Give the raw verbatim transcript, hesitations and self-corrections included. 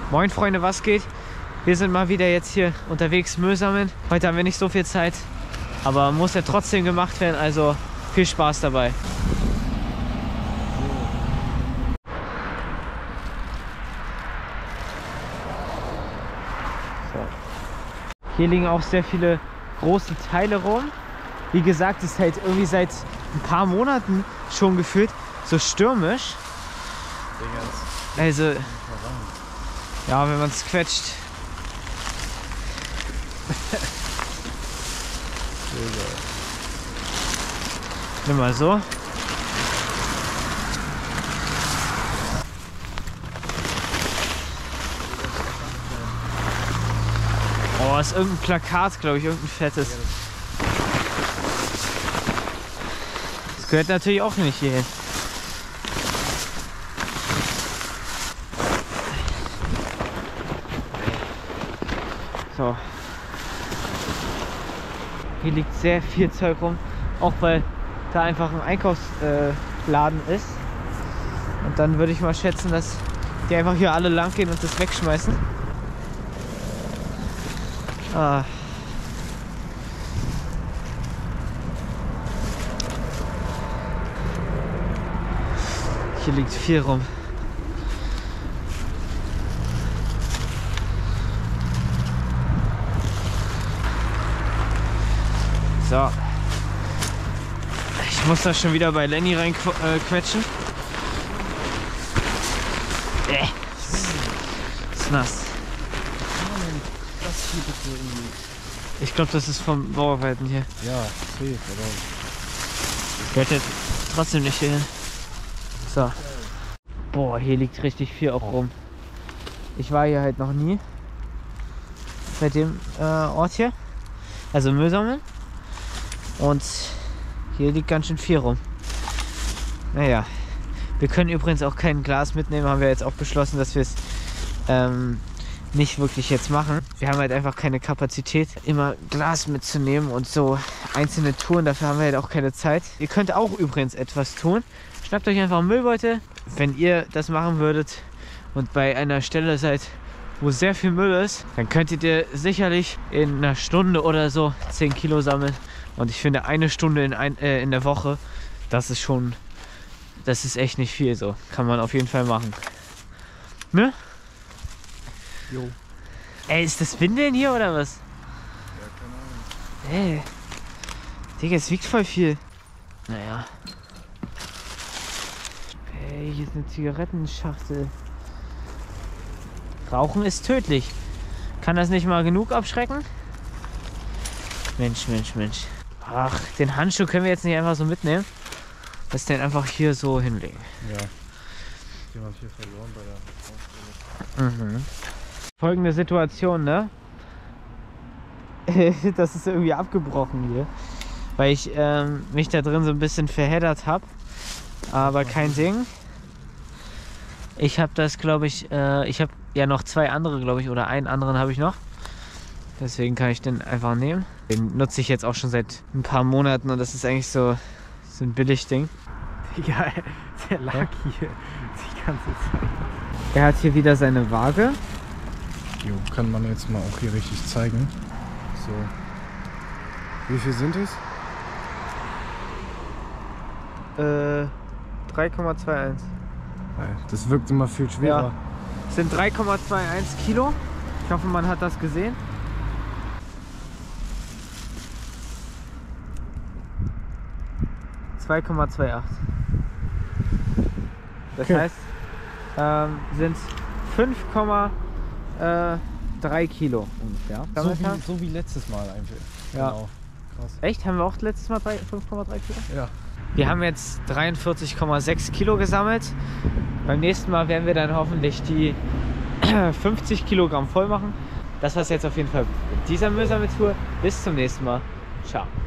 Moin Freunde, was geht? Wir sind mal wieder jetzt hier unterwegs Müll sammeln. Heute haben wir nicht so viel Zeit, aber muss ja trotzdem gemacht werden, also viel Spaß dabei. So. Hier liegen auch sehr viele große Teile rum. Wie gesagt, es ist halt irgendwie seit ein paar Monaten schon gefühlt so stürmisch. Also, ja, wenn man es quetscht. Nimm mal so. Oh, ist irgendein Plakat, glaube ich, irgendein fettes. Das gehört natürlich auch nicht hierhin. So. Hier liegt sehr viel Zeug rum, auch weil da einfach ein Einkaufsladen ist. Und dann würde ich mal schätzen, dass die einfach hier alle lang gehen und das wegschmeißen. Ah. Hier liegt viel rum. So. Ich muss da schon wieder bei Lenny rein äh, quetschen. Äh. Ist nass. Ich glaube, das ist vom Bauarbeiten hier. Ja, safe, oder? Ich werde jetzt trotzdem nicht hier hin. So. Boah, hier liegt richtig viel auch rum. Ich war hier halt noch nie. Bei dem äh, Ort hier. Also Müll sammeln. Und hier liegt ganz schön viel rum. Naja, wir können übrigens auch kein Glas mitnehmen, haben wir jetzt auch beschlossen, dass wir es ähm, nicht wirklich jetzt machen. Wir haben halt einfach keine Kapazität, immer Glas mitzunehmen und so einzelne Touren, dafür haben wir halt auch keine Zeit. Ihr könnt auch übrigens etwas tun. Schnappt euch einfach einen Müllbeutel, wenn ihr das machen würdet und bei einer Stelle seid, wo sehr viel Müll ist, dann könntet ihr sicherlich in einer Stunde oder so zehn Kilo sammeln. Und ich finde, eine Stunde in, ein, äh, in der Woche, das ist schon, das ist echt nicht viel so. Kann man auf jeden Fall machen. Ne? Jo. Ey, ist das Windeln hier oder was? Ja, keine Ahnung. Ey. Digga, es wiegt voll viel. Naja. Ey, hier ist eine Zigarettenschachtel. Rauchen ist tödlich. Kann das nicht mal genug abschrecken? Mensch, Mensch, Mensch. Ach, den Handschuh können wir jetzt nicht einfach so mitnehmen. Das den einfach hier so hinlegen. Ja. Jemand hier verloren bei der Ausbildung. Mhm. Folgende Situation, ne? Das ist irgendwie abgebrochen hier. Weil ich ähm, mich da drin so ein bisschen verheddert habe. Aber kein Ding. Ich habe das, glaube ich, äh, ich habe ja noch zwei andere, glaube ich, oder einen anderen habe ich noch. Deswegen kann ich den einfach nehmen. Den nutze ich jetzt auch schon seit ein paar Monaten und das ist eigentlich so, so ein Billigding. Ja, der lag ja hier die ganze Zeit. Er hat hier wieder seine Waage. Jo, kann man jetzt mal auch hier richtig zeigen. So. Wie viel sind es? Äh, drei Komma einundzwanzig. Das wirkt immer viel schwerer. Ja. Es sind drei Komma einundzwanzig Kilo. Ich hoffe, man hat das gesehen. zwei Komma achtundzwanzig. Das okay. heißt, ähm, sind fünf Komma drei Kilo ungefähr. So wie, so wie letztes Mal einfach. Ja. Genau. Krass. Echt? Haben wir auch letztes Mal fünf Komma drei Kilo? Ja. Wir haben jetzt dreiundvierzig Komma sechs Kilo gesammelt. Beim nächsten Mal werden wir dann hoffentlich die fünfzig Kilogramm voll machen. Das war es jetzt auf jeden Fall mit dieser Müllsammeltour. Bis zum nächsten Mal. Ciao.